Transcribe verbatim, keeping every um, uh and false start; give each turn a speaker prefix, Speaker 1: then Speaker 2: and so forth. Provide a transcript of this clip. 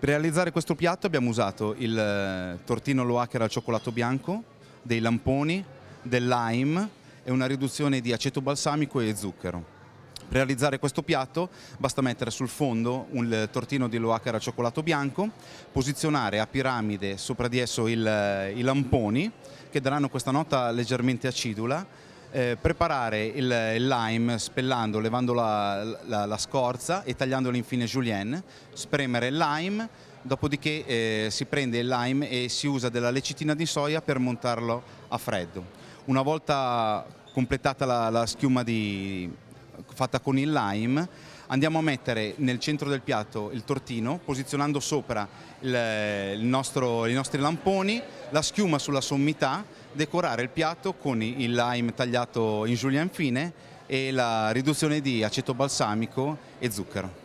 Speaker 1: Per realizzare questo piatto abbiamo usato il eh, tortino Loaker al cioccolato bianco, dei lamponi, del lime e una riduzione di aceto balsamico e zucchero. Per realizzare questo piatto basta mettere sul fondo un tortino di Loaker al cioccolato bianco, posizionare a piramide sopra di esso il, i lamponi che daranno questa nota leggermente acidula, eh, preparare il, il lime spellando, levando la, la, la scorza e tagliandolo infine julienne, spremere il lime, dopodiché eh, si prende il lime e si usa della lecitina di soia per montarlo a freddo. Una volta completata la, la schiuma di, fatta con il lime, andiamo a mettere nel centro del piatto il tortino, posizionando sopra il, il nostro, i nostri lamponi, la schiuma sulla sommità, decorare il piatto con il lime tagliato in julienne fine e la riduzione di aceto balsamico e zucchero.